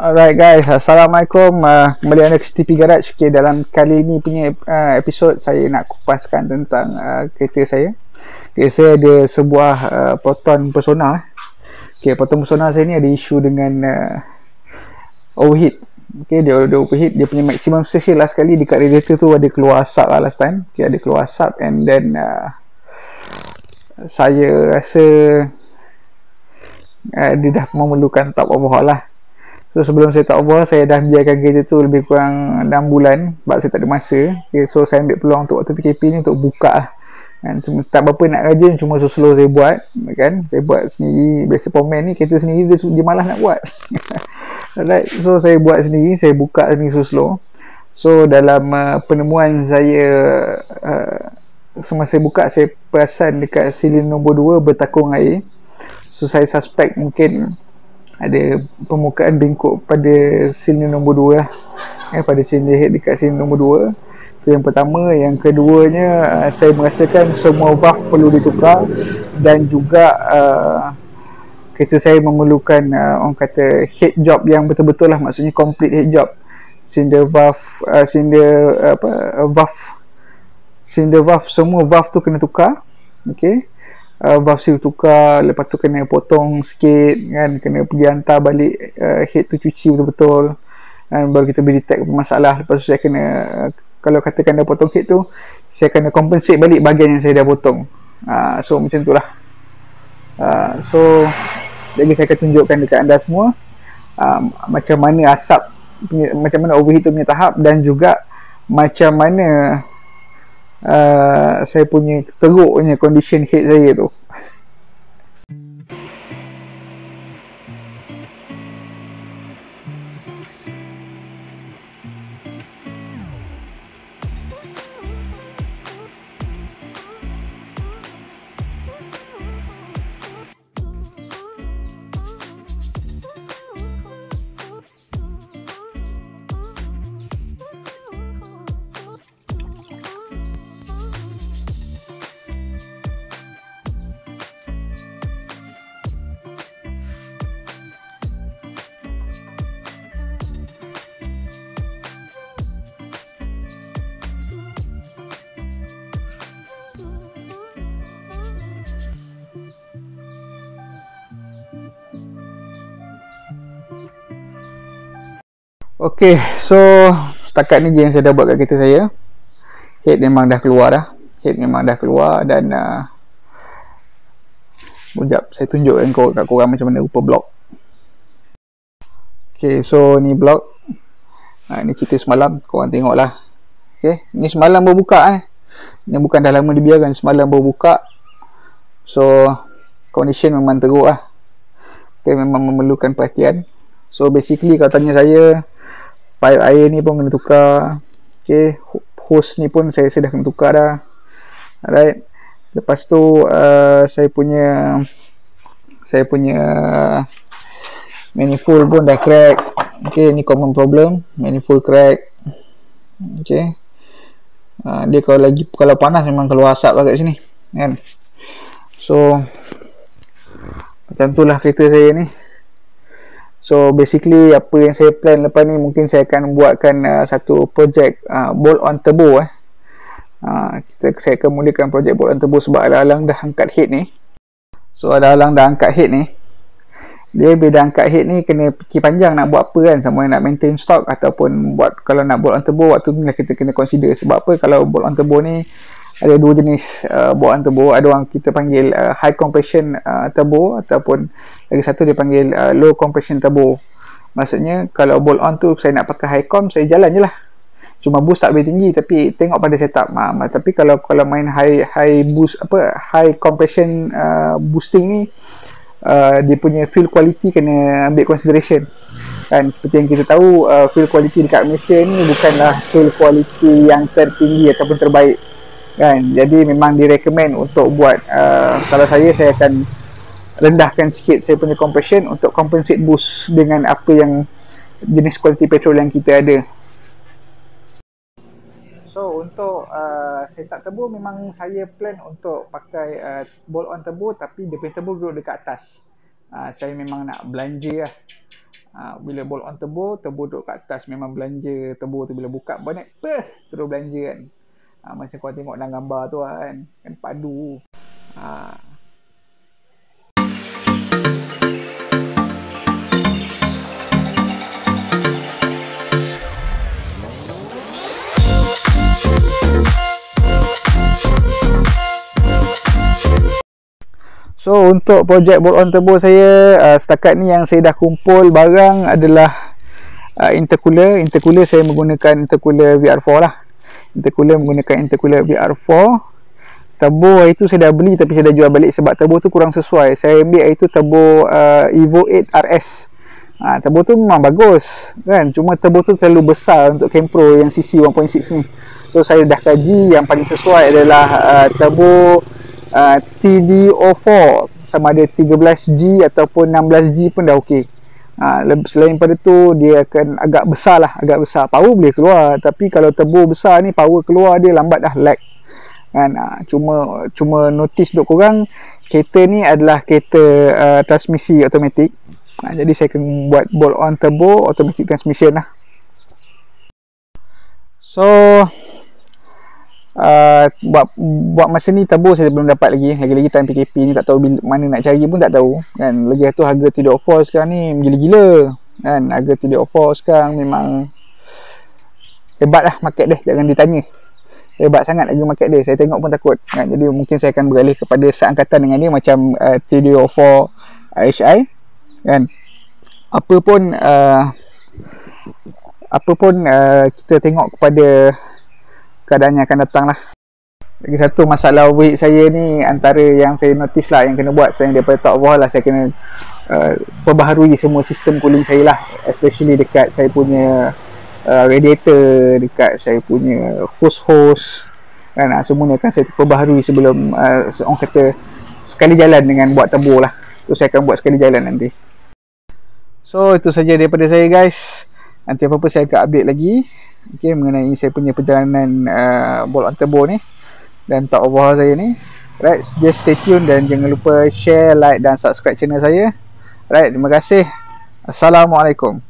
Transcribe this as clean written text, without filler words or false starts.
Alright guys, Assalamualaikum. Kembali anda ke CTP Garage. Okay, dalam kali ni punya episod saya nak kupaskan tentang kereta saya. Okay, saya ada sebuah Proton Persona. Okay, Proton Persona saya ni ada isu dengan overheat. Okay, dia ada overheat. Dia punya maximum station last kali dekat radiator tu ada keluar asap lah last time. Okay, ada keluar asap and then saya rasa dia dah memerlukan top overhaul lah. So sebelum saya top overhaul, saya dah biarkan kereta tu lebih kurang 6 bulan sebab saya tak ada masa. Okay, so saya ambil peluang untuk waktu PKP ni untuk buka lah. Dan tak berapa nak rajin, cuma slow saya buat kan. Saya buat sendiri. Biasa pomen ni kereta sendiri dia malas nak buat. Alright, so saya buat sendiri, saya buka sendiri slow. So dalam penemuan saya semasa saya buka, saya perasan dekat silin nombor 2 bertakung air. So saya suspect mungkin ada permukaan bengkok pada silin nombor 2 lah. Pada silin head dekat silin nombor 2. Itu yang pertama. Yang keduanya, saya merasakan semua valve perlu ditukar. Dan juga kereta saya memerlukan orang kata head job yang betul-betul lah. Maksudnya complete head job. Cylinder valve, cylinder valve, semua valve tu kena tukar. Okay, valve seal tukar, lepas tu kena potong sikit kan, kena pergi hantar balik head tu cuci betul-betul dan baru kita boleh detect apa masalah. Lepas tu saya kena, kalau katakan dah potong head tu, saya kena compensate balik bahagian yang saya dah potong. So macam tu lah. So jadi saya akan tunjukkan dekat anda semua macam mana asap punya, macam mana overheat tu punya tahap, dan juga macam mana saya punya teruknya condition head saya tu. Okay, so setakat ni je yang saya dah buat kat kereta saya. Head memang dah keluar dah. Head memang dah keluar dan sekejap saya tunjukkan kat korang macam mana rupa blok. Okay, so ni blok. Ni cerita semalam, korang tengok lah. Okay, ni semalam baru buka Ni bukan dah lama dibiarkan, semalam baru buka. So condition memang teruk lah. Okay, memang memerlukan perhatian. So basically kalau tanya saya, pipe air ni pun kena tukar. Okay, hose ni pun saya dah kena tukar dah. Alright, lepas tu saya punya manifold pun dah crack. Okay, ni common problem, manifold crack. Okay, dia kalau panas memang keluar asap lah kat sini kan. So macam tu lah kereta saya ni. So basically apa yang saya plan lepas ni, mungkin saya akan buatkan satu projek bolt on turbo. Saya akan mulakan projek bolt on turbo sebab alang-alang dah angkat head ni. So alang-alang dah angkat head ni, dia bila dah angkat head ni kena fikir panjang nak buat apa kan, sama nak maintain stock ataupun buat, kalau nak bolt on turbo waktu ni kita kena consider. Sebab apa, kalau bolt on turbo ni ada dua jenis bolt on turbo. Ada orang kita panggil high compression turbo, ataupun lagi satu dia panggil low compression turbo. Maksudnya kalau bolt on tu saya nak pakai high com, saya jalan je lah, cuma boost tak boleh tinggi, tapi tengok pada setup. Tapi kalau main high boost, high compression boosting ni, dia punya fuel quality kena ambil consideration kan. Seperti yang kita tahu, fuel quality dekat Malaysia ni bukanlah fuel quality yang tertinggi ataupun terbaik kan. Jadi memang direkomend untuk buat kalau saya akan rendahkan sikit saya punya compression untuk compensate boost dengan apa yang jenis kualiti petrol yang kita ada. So untuk setup turbo, memang saya plan untuk pakai bolt on turbo, tapi dia punya turbo duduk dekat atas. Saya memang nak belanja lah. Bila bolt on turbo duduk kat atas, memang belanja turbo tu bila buka bonnet terus belanja kan. Macam kau tengok dalam gambar tu kan padu. So untuk projek bolt on turbo saya, setakat ni yang saya dah kumpul barang adalah intercooler. Intercooler saya menggunakan intercooler VR4 lah. Intercooler menggunakan intercooler VR4. Turbo itu saya dah beli tapi saya dah jual balik sebab turbo tu kurang sesuai. Saya ambil itu turbo Evo 8 RS. Turbo tu memang bagus kan, cuma turbo tu terlalu besar untuk Campro yang CC 1.6 ni. So saya dah kaji yang paling sesuai adalah turbo TDO4, sama ada 13G ataupun 16G pun dah okey. Selain pada tu dia akan agak besar lah, agak besar. Power boleh keluar, tapi kalau turbo besar ni power keluar dia lambat dah, lag kan. Cuma notice untuk korang, kereta ni adalah kereta transmisi automatik. Jadi saya akan buat bolt on turbo automatic transmission lah. So buat masa ni turbo saya belum dapat lagi time PKP ni, tak tahu mana nak cari pun tak tahu kan. Lagi tu harga TDO4 sekarang ni gila-gila kan. Harga TDO4 sekarang memang hebat lah market dia, jangan ditanya. Hebat sangat harga market dia, saya tengok pun takut kan. Jadi mungkin saya akan beralih kepada seangkatan dengan dia macam TDO4 HI kan. Apa pun kita tengok kepada keadaan yang akan datang lah. Lagi satu masalah overheat saya ni, antara yang saya notice lah yang kena buat selain daripada top overhaul lah, saya kena perbaharui semua sistem cooling saya lah, especially dekat saya punya radiator, dekat saya punya hose kan. Semua ni akan saya perbaharui sebelum orang kata sekali jalan dengan buat turbo lah. Tu saya akan buat sekali jalan nanti. So itu saja daripada saya guys. Nanti apa-apa saya akan update lagi mengenai saya punya perjalanan bolt on turbo ni dan top overhaul saya ni. Right, just stay tune dan jangan lupa share, like dan subscribe channel saya. Right, terima kasih. Assalamualaikum.